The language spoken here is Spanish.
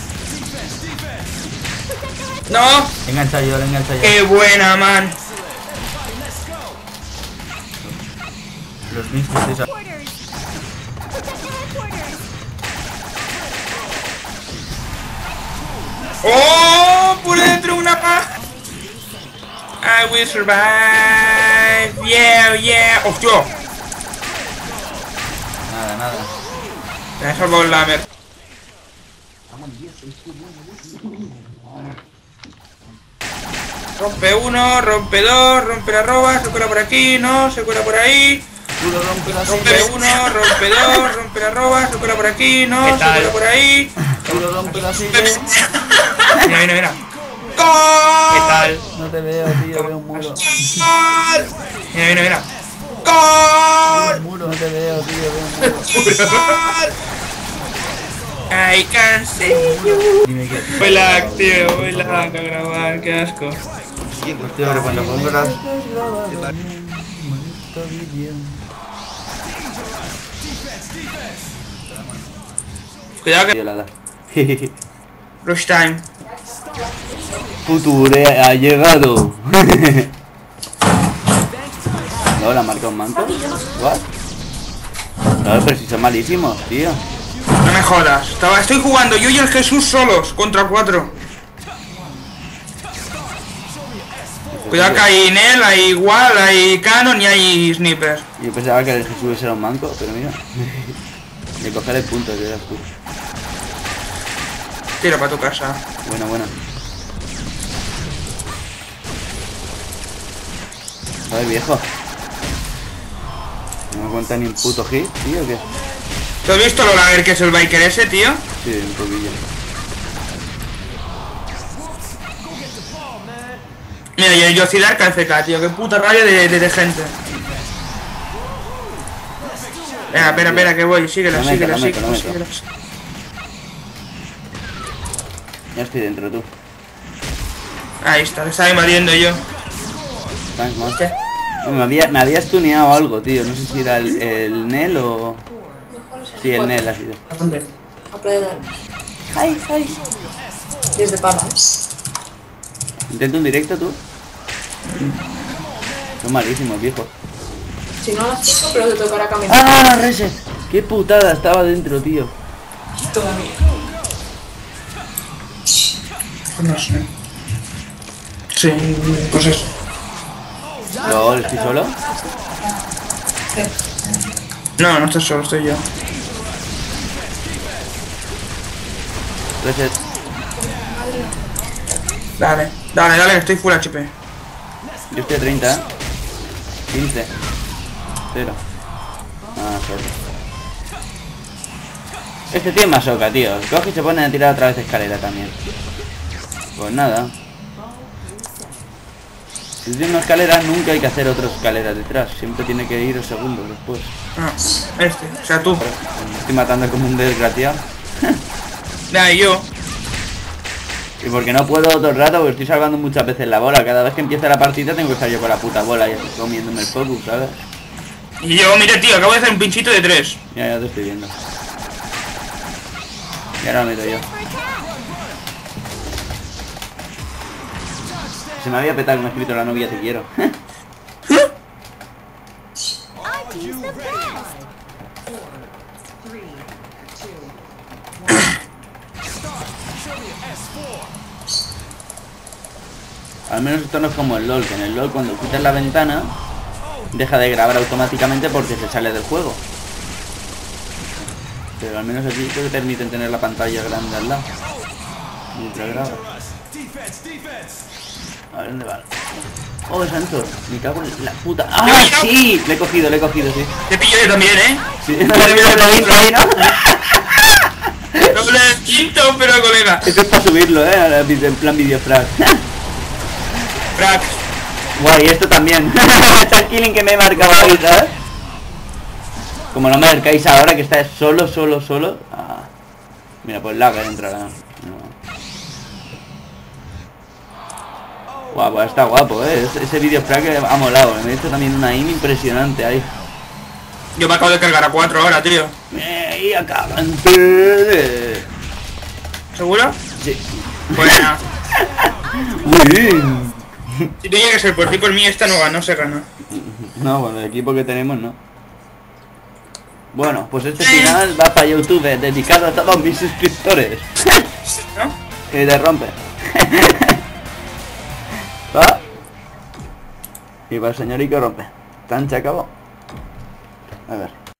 No. Le engancha yo, le engancha yo. Qué buena, man. Los mismos, esa. ¡Oh! Por dentro una paja. I will survive. Yeah, yeah. ¡Hostia! Nada, nada. Me ha salvado el lamer. Rompe uno, rompe dos, rompe la roba, se cuela por aquí, no, se cuela por ahí. Rompe uno, rompe dos, rompe la roba, se cuela por aquí, no, se cuela por ahí. Mira, mira, mira. ¡Gol! ¿Qué tal? No te veo, tío, veo un muro. ¡Gol! Mira, mira, mira. ¡Gol! Un muro, no te veo, tío, veo un muro. ¡Gol! I can see you. Dime que... Voy lag, tío, voy lag a grabar, qué asco. Hostia, pero cuando compras... Cuidado que... Violada. Rush time. Future ha llegado. No, la marca un manto. What? No, pero si son malísimos, tío. No me jodas. Estoy jugando yo y el Jesús solos contra 4. Cuidado que hay Nel, hay Igual, hay Canon y hay Sniper. Yo pensaba que el Jesús era un manco, pero mira. De coger el punto, que eras tú. Tira para tu casa. Bueno, bueno. Joder, viejo. No me cuenta ni un puto hit, tío, ¿o qué? ¿Tú has visto lo lager que es el biker ese, tío? Sí, un poquillo. Mira, y el Yocidar KFK, tío. Qué puta rabia de gente. Venga, espera, que voy. Síguela. Ya estoy dentro, tú. Ahí está, le estaba invadiendo yo. Thanks, man. ¿Qué? No, me había stuneado algo, tío. No sé si era el Nel o... Sí, el Nel ha sido. ¿A dónde? A Playa del... Hi. Desde Palas. Intenta un directo, tú. Son malísimos, viejo. Si no a las 5, pero te tocará caminar. ¡Ah, reset! ¡Qué putada! Estaba dentro, tío. Todavía. No sé. Sí, pues eso. ¿Lo estoy solo? No, no estoy solo, estoy yo. Reset. Dale, estoy full HP. Yo estoy a 30, ¿eh? 15. 0. Ah, solo. Este tío es masoca, tío. Coge y se pone a tirar otra vez escalera también. Pues nada. Si tiene una escalera, nunca hay que hacer otra escalera detrás. Siempre tiene que ir segundos después. Ah, o sea, tú. Me estoy matando como un desgraciado. Nada, y yo. Y porque no puedo todo el rato, porque estoy salvando muchas veces la bola. Cada vez que empieza la partida tengo que estar yo con la puta bola y comiéndome el focus, ¿sabes? Y yo, mire, tío, acabo de hacer un pinchito de 3. Ya te estoy viendo. Y ahora lo meto yo. Se me había petado que me ha escrito la novia te quiero. Al menos esto no es como el LOL, que en el LOL cuando quitas la ventana deja de grabar automáticamente porque se sale del juego. Pero al menos aquí te permiten tener la pantalla grande al lado mientras grabas. A ver dónde va. Oh, santo, me cago en la puta. ¡Ah, sí! Le he cogido, sí. Te pillo yo también, ¿eh? Sí, no le he la intro ahí, ¿no? Doble quinto, pero colega. Esto es para subirlo, en plan videofrag. Crack. Guay, esto también. Está el killing que me he marcado ahí, ¿sabes? Como no me acercáis ahora que está solo. Ah. Mira, pues lag entrará. No. Guapo, está guapo, ese videofrag ha molado. Me he hecho también una aim impresionante ahí. Yo me acabo de cargar a 4 ahora, tío. Y acabante. ¿Seguro? Sí. Bueno. Uy. Si tenía que ser por ti, por mí, esta no se gana. No, bueno, el equipo que tenemos no. Bueno, pues este final va para YouTube, dedicado a todos mis suscriptores. ¿No? Y te rompe. ¿Va? Y para el señor y que rompe. Tan se acabó. A ver.